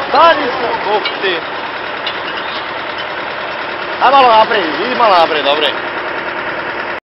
Stani se, bok ti. A malo naprijed, idi malo naprijed, dobre.